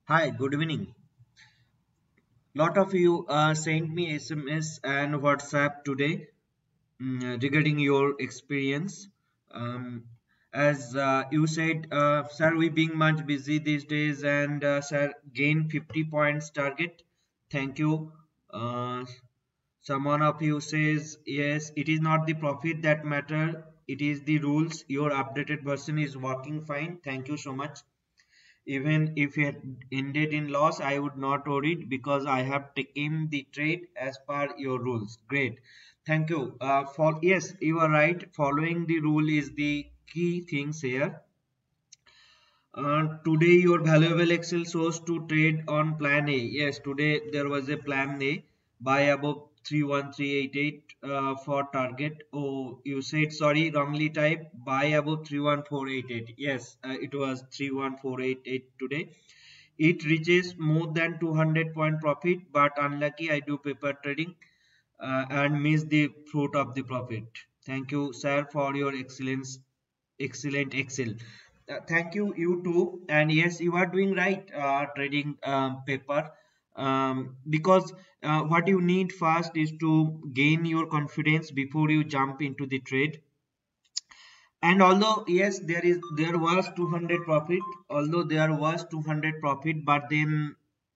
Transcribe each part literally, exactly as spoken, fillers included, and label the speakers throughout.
Speaker 1: Hi, good evening. Lot of you uh, sent me S M S and WhatsApp today mm, regarding your experience. Um, as uh, you said, uh, sir, we being much busy these days, and uh, sir, gain fifty points target. Thank you. Uh, Someone of you says yes, it is not the profit that matter. It is the rules. Your updated version is working fine. Thank you so much. Even if it ended in loss, I would not worry because I have taken the trade as per your rules. Great. Thank you. Uh, for yes, you are right. Following the rule is the key things here. Uh, today your valuable Excel shows to trade on plan A. Yes, today there was a plan A buy above three one three eight eight uh, for target. Oh, you said sorry, wrongly type buy above three one four eight eight. Yes, uh, it was three one four eight eight today. It reaches more than two hundred point profit, but unlucky I do paper trading uh, and miss the fruit of the profit. Thank you, sir, for your excellence, excellent Excel. Uh, thank you, you too. And yes, you are doing right, uh, trading um, paper. Um, because uh, what you need first is to gain your confidence before you jump into the trade. And although yes, there is there was two hundred profit, although there was two hundred profit, but then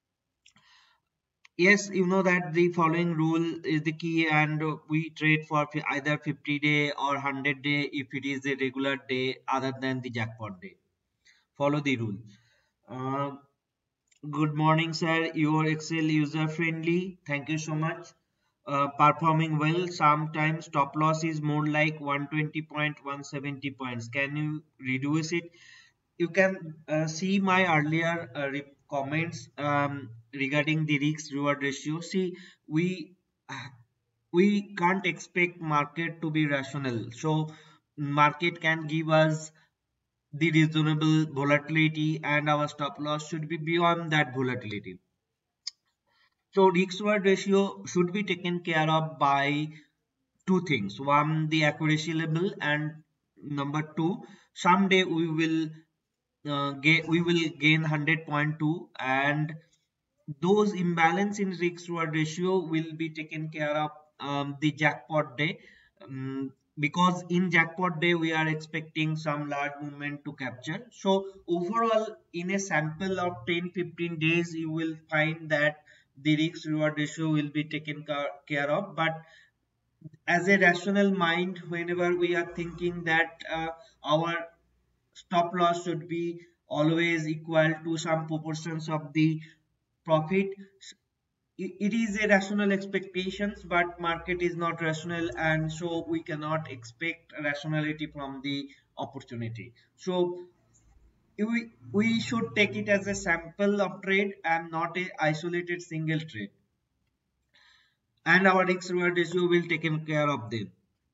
Speaker 1: yes, you know that the following rule is the key, and uh, we trade for fi- either fifty day or one hundred day if it is a regular day other than the jackpot day. Follow the rule. Uh, Good morning, sir. Your Excel user friendly. Thank you so much. Uh, performing well. Sometimes stop loss is more like one twenty point one seventy points. Can you reduce it? You can uh, see my earlier uh, re comments um, regarding the risk reward ratio. See, we we can't expect market to be rational. So market can give us the reasonable volatility, and our stop loss should be beyond that volatility. So risk reward ratio should be taken care of by two things. One, the accuracy level, and number two, someday we will uh, get we will gain one hundred point two, and those imbalance in risk reward ratio will be taken care of um, the jackpot day, um, because in jackpot day we are expecting some large movement to capture. So overall, in a sample of ten fifteen days, you will find that the risk reward ratio will be taken care of. But as a rational mind, whenever we are thinking that uh, our stop loss should be always equal to some proportions of the profit, it is a rational expectations, but market is not rational, and so we cannot expect rationality from the opportunity. So we, we should take it as a sample of trade and not a isolated single trade, and our risk reward ratio will take care of them.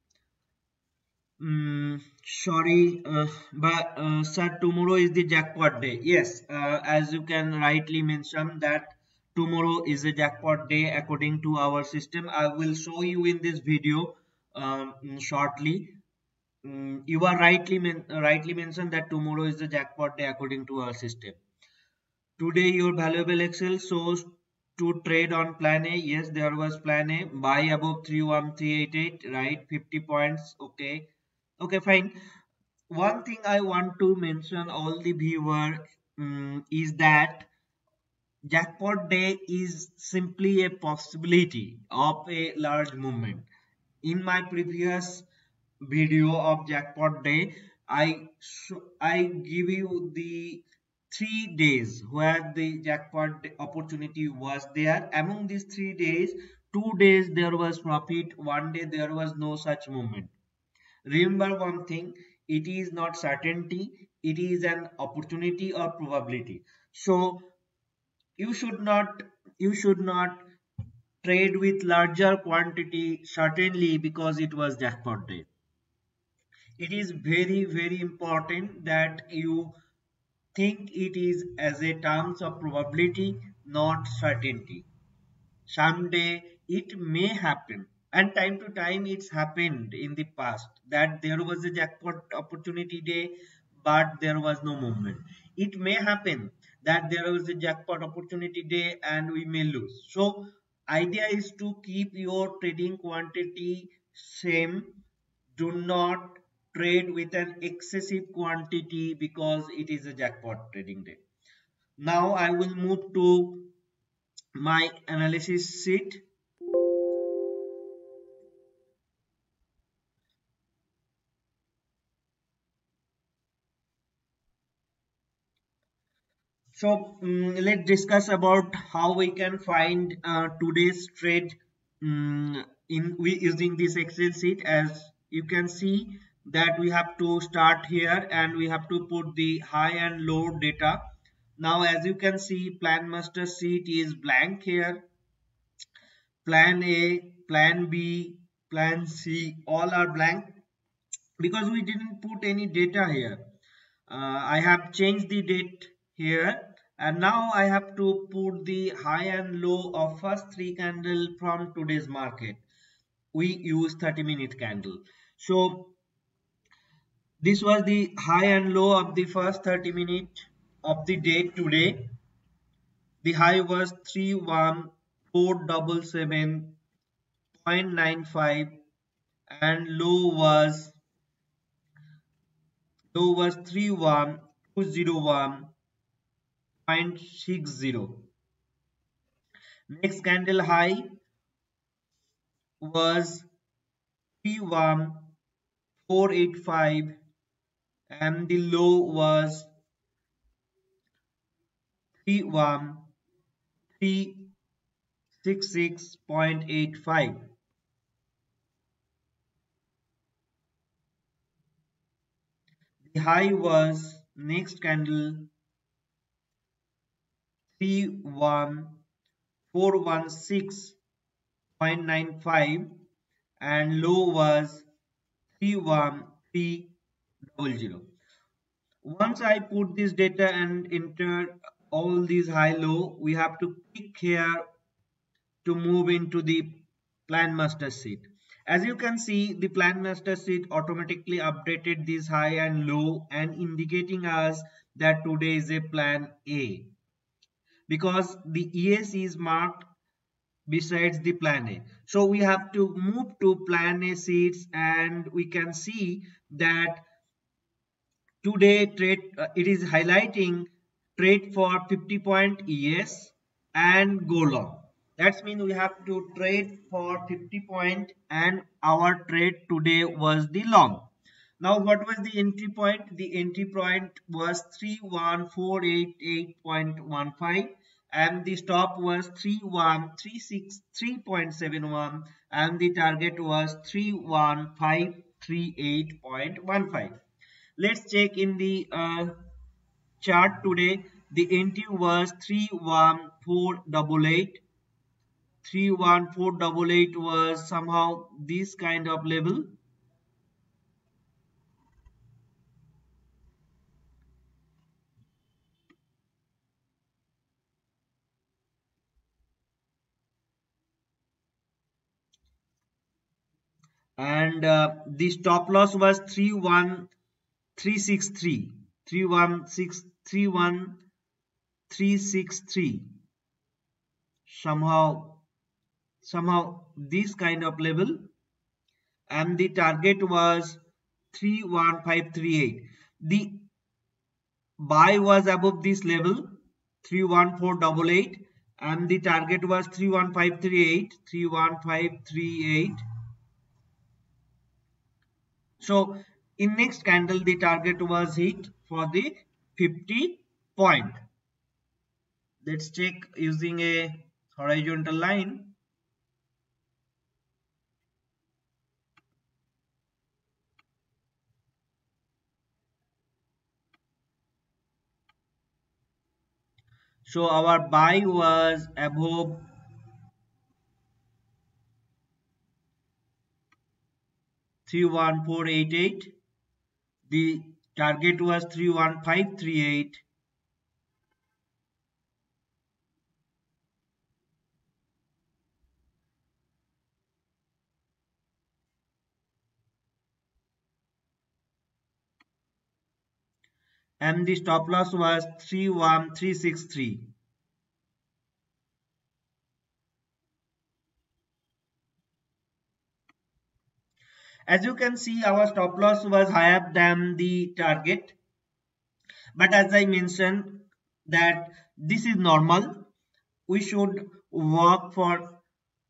Speaker 1: Mm, sorry, uh, but uh, sir, tomorrow is the jackpot day. Yes, uh, as you can rightly mention that tomorrow is a jackpot day according to our system. I will show you in this video um, shortly. Mm, you are rightly men rightly mentioned that tomorrow is the jackpot day according to our system. Today, your valuable Excel shows to trade on plan A. Yes, there was plan A. Buy above three one three eight eight, right? fifty points. Okay. Okay, fine. One thing I want to mention all the viewer um, is that jackpot day is simply a possibility of a large movement. In my previous video of jackpot day, I I give you the three days where the jackpot opportunity was there. Among these three days, two days there was profit, one day there was no such movement. Remember one thing, it is not certainty, it is an opportunity or probability. So you should not you should not trade with larger quantity certainly because it was jackpot day. It is very very important that you think it is as a terms of probability, not certainty. Someday it may happen, and time to time it's happened in the past that there was a jackpot opportunity day, but there was no movement. It may happen that there was a jackpot opportunity day and we may lose. So idea is to keep your trading quantity same. Do not trade with an excessive quantity because it is a jackpot trading day. Now I will move to my analysis sheet. So mm, let's discuss about how we can find uh, today's trade mm, in we using this Excel sheet. As you can see that we have to start here and we have to put the high and low data. Now as you can see, plan master sheet is blank here. Plan A, plan B, plan C, all are blank because we didn't put any data here. uh, I have changed the date here and now I have to put the high and low of first three candle from today's market. We use thirty minute candle. So this was the high and low of the first thirty minute of the day today. The high was three one four seven seven point nine five and low was low was three one two zero one point six zero. Next candle high was three one four eight five and the low was three one three six six point eight five. The high was next candle three one four one six point nine five and low was three one three zero zero. Once I put this data and enter all these high low, we have to click here to move into the plan master sheet. As you can see, the plan master sheet automatically updated this high and low and indicating us that today is a plan A because the E S is marked besides the plan A. So we have to move to plan A sheets and we can see that today trade uh, it is highlighting trade for fifty point E S and go long. That means we have to trade for fifty point and our trade today was the long. Now what was the entry point? The entry point was three one four eight eight point one five and the stop was three one three six three point seven one and the target was three one five three eight point one five. Let's check in the uh, chart today. The entry was three one four eight eight. three one four eight eight was somehow this kind of level. And uh, the stop loss was three one three six three. three one six three one three six three. Somehow, somehow this kind of level. And the target was three one five three eight. The buy was above this level three one four eight eight and the target was three one five three eight three one five three eight. So in next candle the target was hit for the fifty point. Let's check using a horizontal line. So our buy was above three one four eight eight. The target was three one five three eight. and the stop loss was three one three six three. As you can see, our stop loss was higher than the target, but as I mentioned that this is normal. We should work for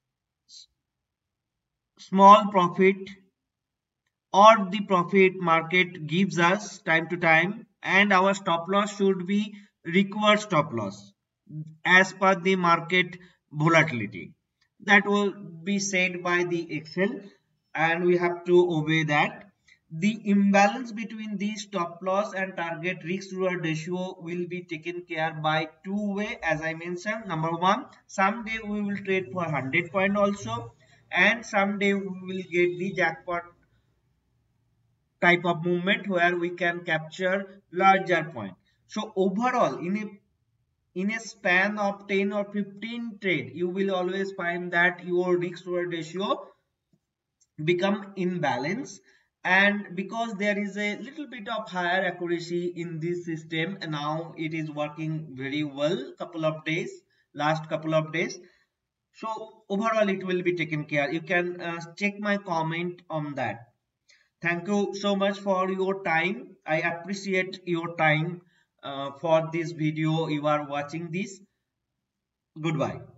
Speaker 1: small profit or the profit market gives us time to time, and our stop loss should be required stop loss as per the market volatility. That will be said by the Excel, and we have to obey that. The imbalance between the stop loss and target risk reward ratio will be taken care by two way, as I mentioned. Number one, someday we will trade for one hundred point also, and someday we will get the jackpot type of movement where we can capture larger point. So overall, in a in a span of ten or fifteen trade, you will always find that your risk reward ratio become imbalance. And because there is a little bit of higher accuracy in this system, and now it is working very well couple of days, last couple of days. So overall it will be taken care. You can uh, check my comment on that. Thank you so much for your time. I appreciate your time uh, for this video. You are watching this. Goodbye.